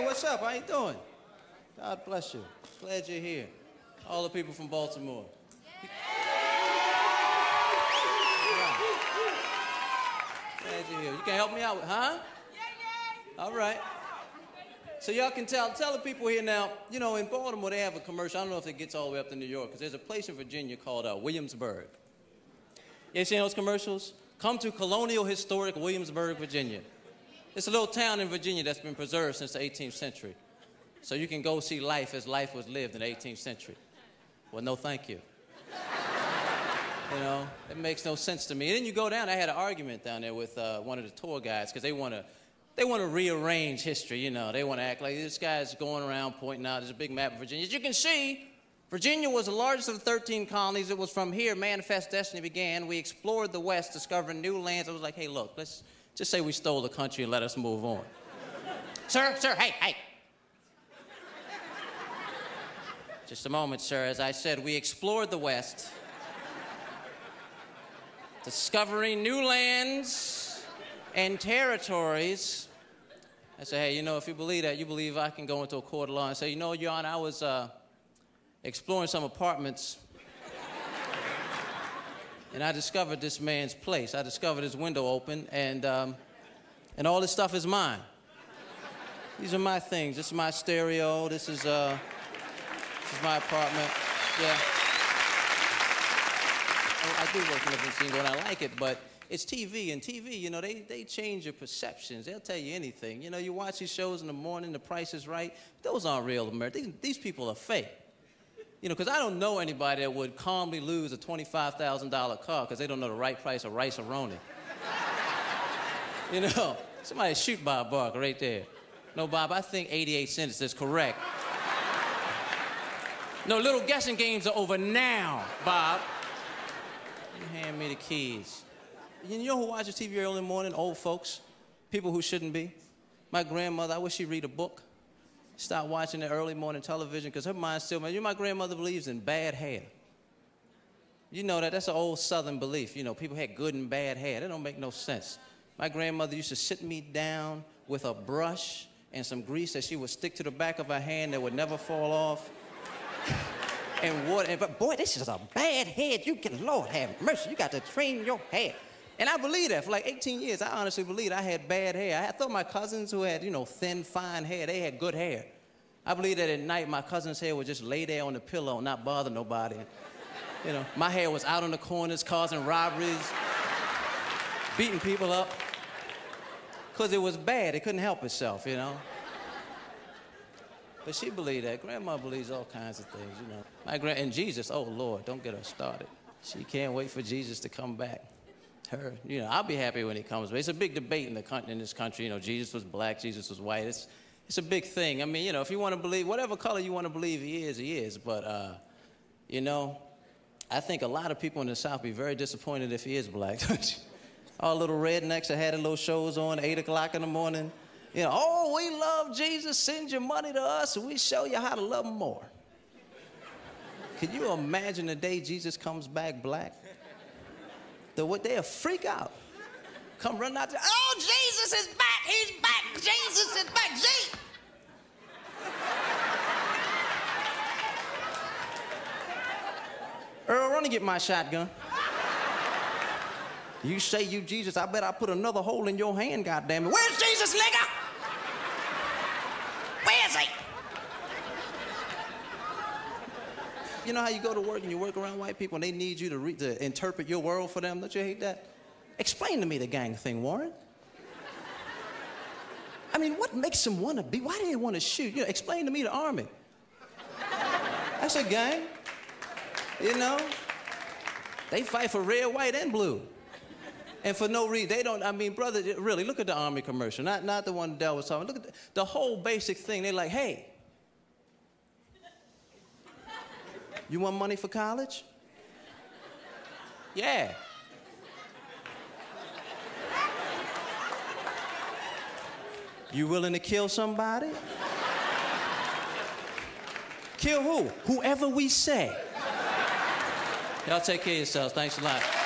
what's up? How you doing? God bless you. Glad you're here. All the people from Baltimore. Glad you're here. You can help me out, huh? All right. So y'all can tell the people here now, you know, in Baltimore they have a commercial. I don't know if it gets all the way up to New York, because there's a place in Virginia called Williamsburg. You ever seen those commercials? Come to Colonial Historic Williamsburg, Virginia. It's a little town in Virginia that's been preserved since the 18th century. So you can go see life as life was lived in the 18th century. Well, no thank you. You know, it makes no sense to me. And then you go down, I had an argument down there with one of the tour guides, because they want to rearrange history, you know. They want to act like this guy's going around pointing out, there's a big map of Virginia. As you can see, Virginia was the largest of the 13 colonies. It was from here Manifest Destiny began. We explored the West, discovering new lands. I was like, hey, look, let's just say we stole the country and let us move on. Sir, hey. Just a moment, sir. As I said, we explored the West, discovering new lands and territories. I said, hey, you know, if you believe that, you believe I can go into a court of law and say, you know, Your Honor, I was exploring some apartments, and I discovered this man's place. I discovered his window open, and all this stuff is mine. These are my things. This is my stereo. This is my apartment. Yeah. I do work in the casino, and I like it, but it's TV, and TV, you know, they change your perceptions. They'll tell you anything. You know, you watch these shows in the morning, The Price is Right. Those aren't real America. These people are fake. You know, because I don't know anybody that would calmly lose a $25,000 car because they don't know the right price of rice-a-roni. You know, somebody shoot Bob Barker right there. No, Bob, I think 88 cents is correct. No, little guessing games are over now, Bob. You hand me the keys. You know who watches TV early in the morning? Old folks. People who shouldn't be. My grandmother, I wish she'd read a book. Stop watching the early morning television, because her mind's still, you know, my grandmother believes in bad hair. You know that, that's an old Southern belief. You know, people had good and bad hair. That don't make no sense. My grandmother used to sit me down with a brush and some grease that she would stick to the back of her hand that would never fall off. And water, but boy, this is a bad head. You can, Lord have mercy, you got to train your hair. And I believe that. For like 18 years, I honestly believed I had bad hair. I thought my cousins who had, you know, thin, fine hair, they had good hair. I believed that at night, my cousin's hair would just lay there on the pillow and not bother nobody. You know, my hair was out on the corners, causing robberies, beating people up. Because it was bad. It couldn't help itself, you know. But she believed that. Grandma believes all kinds of things, you know. And Jesus, oh, Lord, don't get her started. She can't wait for Jesus to come back. Her, you know, I'll be happy when he comes. But it's a big debate in this country. You know, Jesus was black, Jesus was white. It's a big thing. I mean, you know, if you want to believe, whatever color you want to believe he is. But, you know, I think a lot of people in the South be very disappointed if he is black. All little rednecks that had their little shows on 8 o'clock in the morning. You know, oh, we love Jesus, send your money to us, and we show you how to love him more. Can you imagine the day Jesus comes back black? They'll freak out. Come running out there, oh, Jesus is back, he's back, Jesus is back, Jesus. Earl, run and get my shotgun. You say you Jesus, I bet I put another hole in your hand, goddammit. Where's Jesus, nigga? Where is he? You know how you go to work and you work around white people and they need you to interpret your world for them? Don't you hate that? Explain to me the gang thing, Warren. I mean, what makes them want to be? Why do they want to shoot? You know, explain to me the Army. That's a gang. You know? They fight for red, white, and blue. And for no reason. They don't, I mean, brother, really, look at the Army commercial. Not the one Del was talking. Look at the whole basic thing. They're like, hey, you want money for college? Yeah. You willing to kill somebody? Kill who? Whoever we say. Y'all take care of yourselves. Thanks a lot.